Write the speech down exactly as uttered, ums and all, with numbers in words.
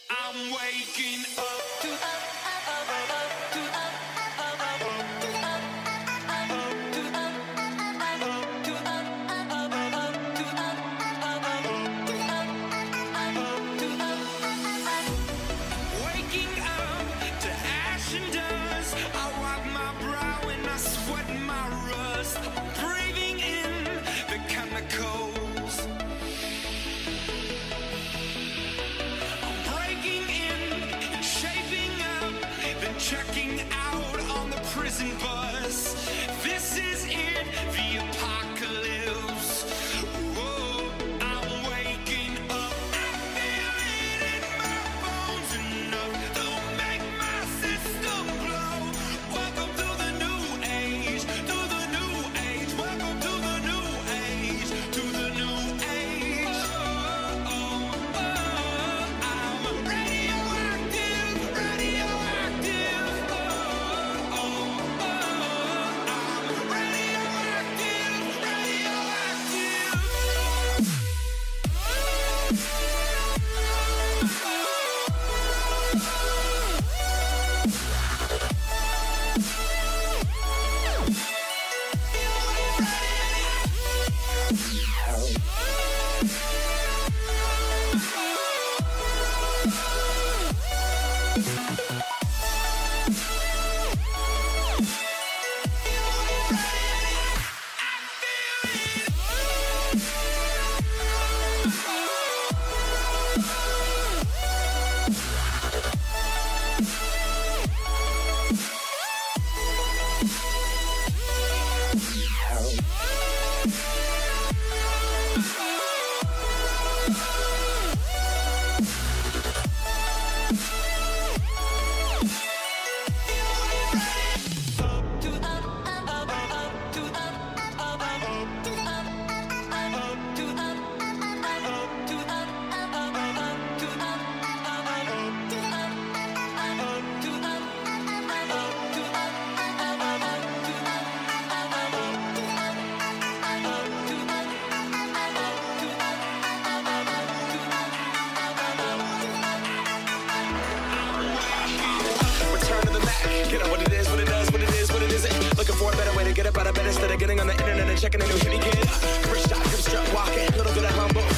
I'm waking up to up, up, up, up, to up, up, up, to up, up, to up, up, to up, up, up, to up, up, to up, up, to up. Waking up to ash and dust. I wipe my brow and I sweat my rust. Breathing in the chemicals. Checking out on the prison bus. This is it, the apocalypse. Whoa, I'm waking up. I feel it in my bones enough to make my system blow. Welcome to the new age, to the new age. Welcome to the new age, to the new age. Oh, oh, oh, I'm radioactive, radioactive. Get up what it is, what it does, what it is, what it isn't. Looking for a better way to get up out of bed instead of getting on the internet and checking a new hitty kid. First shot, grip strut walking, little bit of humble.